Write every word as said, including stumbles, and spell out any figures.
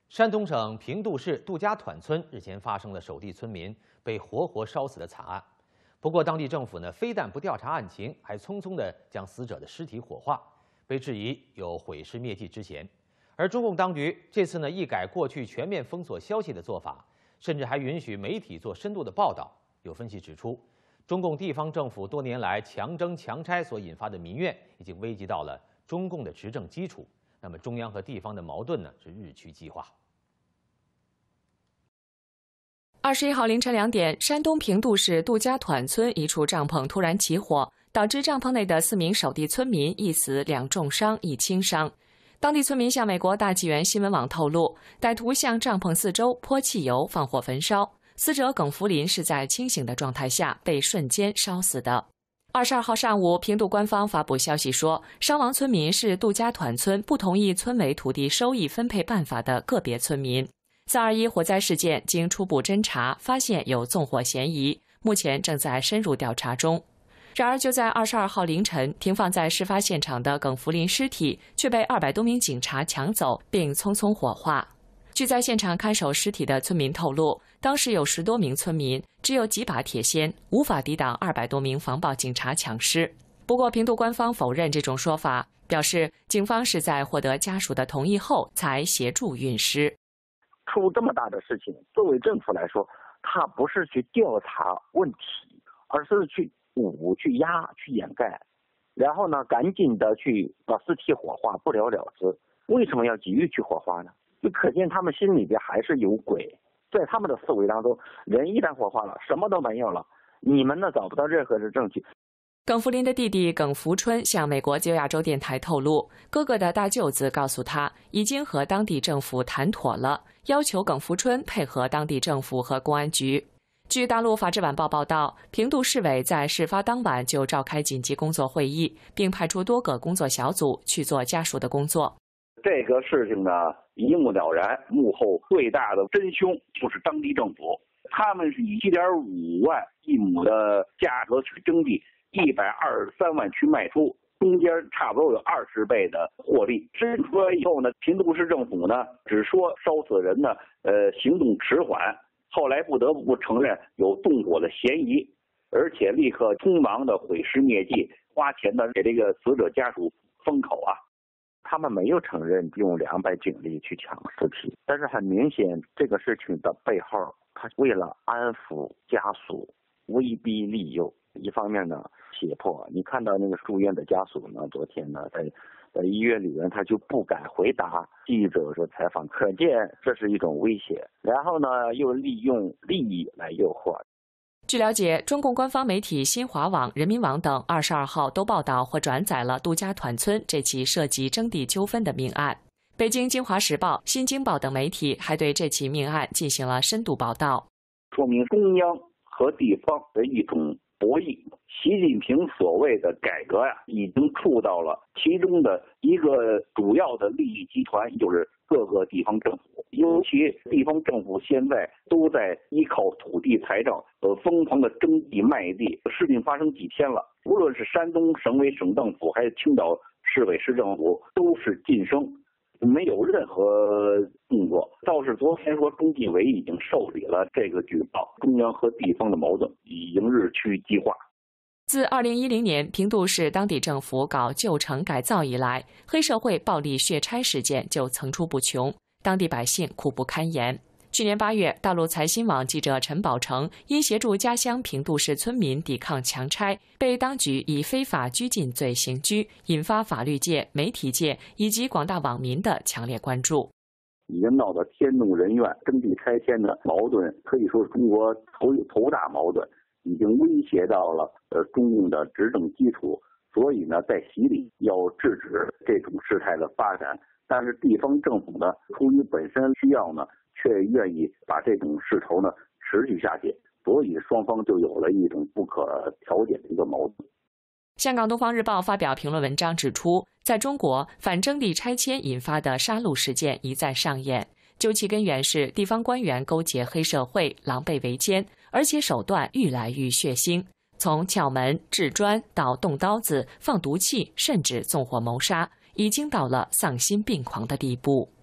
山东省平度市杜家团村日前发生了首地村民被活活烧死的惨案。不过，当地政府呢，非但不调查案情，还匆匆地将死者的尸体火化，被质疑有毁尸灭迹之嫌。而中共当局这次呢，一改过去全面封锁消息的做法，甚至还允许媒体做深度的报道。有分析指出，中共地方政府多年来强征强拆所引发的民怨，已经危及到了中共的执政基础。那么，中央和地方的矛盾呢，是日趋激化。 二十一号凌晨两点，山东平度市杜家团村一处帐篷突然起火，导致帐篷内的四名守地村民一死两重伤一轻伤。当地村民向美国大纪元新闻网透露，歹徒向帐篷四周泼汽油、放火焚烧。死者耿福林是在清醒的状态下被瞬间烧死的。二十二号上午，平度官方发布消息说，伤亡村民是杜家团村不同意村委土地收益分配办法的个别村民。三二一火灾事件经初步侦查，发现有纵火嫌疑，目前正在深入调查中。然而，就在二十二号凌晨，停放在事发现场的耿福林尸体却被二百多名警察抢走，并匆匆火化。据在现场看守尸体的村民透露，当时有十多名村民，只有几把铁锨，无法抵挡二百多名防暴警察抢尸。不过，平度官方否认这种说法，表示警方是在获得家属的同意后才协助运尸。 出这么大的事情，作为政府来说，他不是去调查问题，而是去捂、去压、去掩盖，然后呢，赶紧的去把尸体火化，不了了之。为什么要急于去火化呢？就可见他们心里边还是有鬼。在他们的思维当中，人一旦火化了，什么都没有了，你们呢找不到任何的证据。 耿福林的弟弟耿福春向美国自由亚洲电台透露，哥哥的大舅子告诉他，已经和当地政府谈妥了，要求耿福春配合当地政府和公安局。据大陆法制晚报报道，平度市委在事发当晚就召开紧急工作会议，并派出多个工作小组去做家属的工作。 这个事情呢，一目了然，幕后最大的真凶就是当地政府，他们是以七点五万一亩的价格去征地，一百二十三万去卖出，中间差不多有二十倍的获利。申出来以后呢，平度市政府呢只说烧死人呢，呃，行动迟缓，后来不得不承认有纵火的嫌疑，而且立刻匆忙的毁尸灭迹，花钱的给这个死者家属封口啊。 他们没有承认用两百警力去抢尸体，但是很明显，这个事情的背后，他为了安抚家属，威逼利诱。一方面呢，胁迫。你看到那个住院的家属呢，昨天呢，在在医院里面，他就不敢回答记者的采访，可见这是一种威胁。然后呢，又利用利益来诱惑。 据了解，中共官方媒体新华网、人民网等二十二号都报道或转载了杜家团村这起涉及征地纠纷的命案。北京京华时报、新京报等媒体还对这起命案进行了深度报道， 说明中央和地方的一种博弈。习近平所谓的改革呀、啊，已经触到了其中的一个主要的利益集团，就是各个地方政府。尤其地方政府现在都在依靠土地财政，呃，疯狂的征地卖地。事情发生几天了，无论是山东省委省政府还是青岛市委市政府，都是晋升，没有任何动作。倒是昨天说中纪委已经受理了这个举报，中央和地方的矛盾已经日趋激化。 自二零一零年平度市当地政府搞旧城改造以来，黑社会暴力血拆事件就层出不穷，当地百姓苦不堪言。去年八月，大陆财新网记者陈宝成因协助家乡平度市村民抵抗强拆，被当局以非法拘禁罪刑拘，引发法律界、媒体界以及广大网民的强烈关注。 已经闹得天怒人怨，征地拆迁的矛盾可以说是中国头头大矛盾，已经威胁到了呃中共的执政基础，所以呢，在习里要制止这种事态的发展。但是地方政府呢，出于本身需要呢，却愿意把这种势头呢持续下去，所以双方就有了一种不可调解的一个矛盾。 香港《东方日报》发表评论文章指出，在中国反征地拆迁引发的杀戮事件一再上演，究其根源是地方官员勾结黑社会，狼狈为奸，而且手段愈来愈血腥，从撬门、掷砖到动刀子、放毒气，甚至纵火谋杀，已经到了丧心病狂的地步。